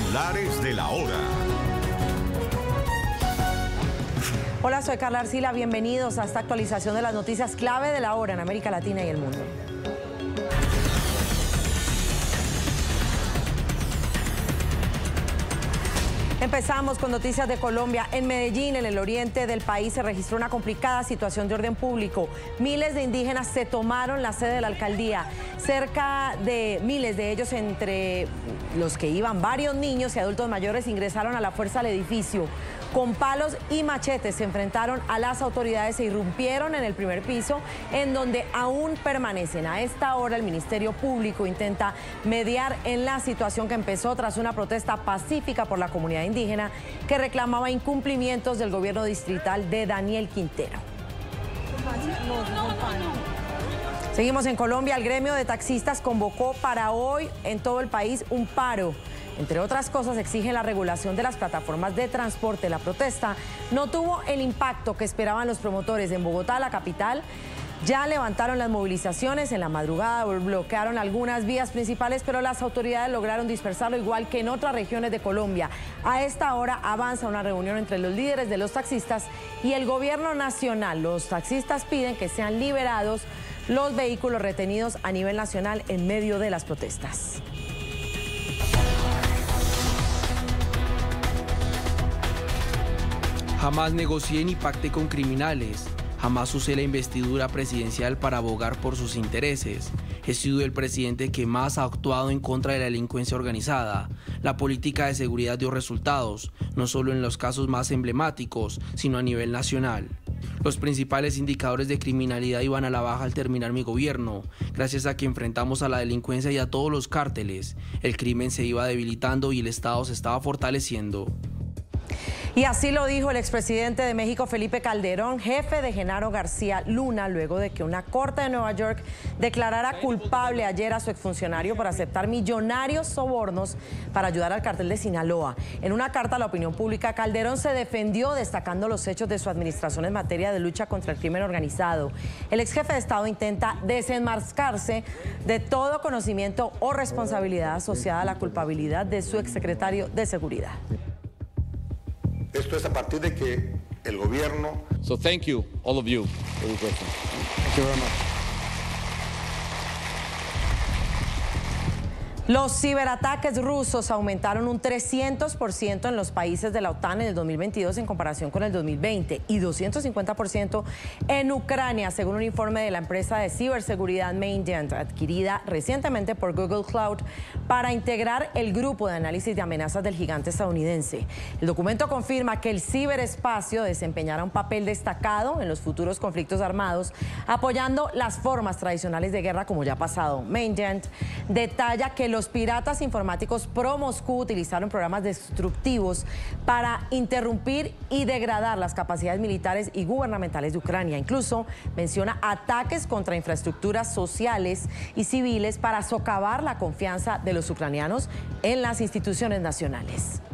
Titulares de la hora. Hola, soy Carla Arcila. Bienvenidos a esta actualización de las noticias clave de la hora en América Latina y el mundo. Empezamos con noticias de Colombia. En Medellín, en el oriente del país, se registró una complicada situación de orden público. Miles de indígenas se tomaron la sede de la alcaldía. Cerca de miles de ellos, entre los que iban varios niños y adultos mayores, ingresaron a la fuerza al edificio. Con palos y machetes se enfrentaron a las autoridades e irrumpieron en el primer piso, en donde aún permanecen. A esta hora el Ministerio Público intenta mediar en la situación que empezó tras una protesta pacífica por la comunidad indígena que reclamaba incumplimientos del gobierno distrital de Daniel Quintero. Seguimos en Colombia. El gremio de taxistas convocó para hoy en todo el país un paro. Entre otras cosas, exige la regulación de las plataformas de transporte. La protesta no tuvo el impacto que esperaban los promotores. En Bogotá, la capital, ya levantaron las movilizaciones. En la madrugada bloquearon algunas vías principales, pero las autoridades lograron dispersarlo, igual que en otras regiones de Colombia. A esta hora avanza una reunión entre los líderes de los taxistas y el gobierno nacional. Los taxistas piden que sean liberados los vehículos retenidos a nivel nacional en medio de las protestas. Jamás negocié ni pacté con criminales. Jamás usé la investidura presidencial para abogar por sus intereses. He sido el presidente que más ha actuado en contra de la delincuencia organizada. La política de seguridad dio resultados, no solo en los casos más emblemáticos, sino a nivel nacional. Los principales indicadores de criminalidad iban a la baja al terminar mi gobierno, gracias a que enfrentamos a la delincuencia y a todos los cárteles. El crimen se iba debilitando y el Estado se estaba fortaleciendo. Y así lo dijo el expresidente de México, Felipe Calderón, jefe de Genaro García Luna, luego de que una corte de Nueva York declarara culpable ayer a su exfuncionario por aceptar millonarios sobornos para ayudar al cártel de Sinaloa. En una carta a la opinión pública, Calderón se defendió destacando los hechos de su administración en materia de lucha contra el crimen organizado. El ex jefe de Estado intenta desenmascararse de todo conocimiento o responsabilidad asociada a la culpabilidad de su exsecretario de Seguridad. Esto es a partir de que el gobierno... So thank you, all of you, for your question. Thank you very much. Los ciberataques rusos aumentaron un 300% en los países de la OTAN en el 2022 en comparación con el 2020 y 250% en Ucrania, según un informe de la empresa de ciberseguridad Mandiant, adquirida recientemente por Google Cloud para integrar el grupo de análisis de amenazas del gigante estadounidense. El documento confirma que el ciberespacio desempeñará un papel destacado en los futuros conflictos armados, apoyando las formas tradicionales de guerra como ya ha pasado. Mandiant detalla que los piratas informáticos pro-Moscú utilizaron programas destructivos para interrumpir y degradar las capacidades militares y gubernamentales de Ucrania. Incluso menciona ataques contra infraestructuras sociales y civiles para socavar la confianza de los ucranianos en las instituciones nacionales.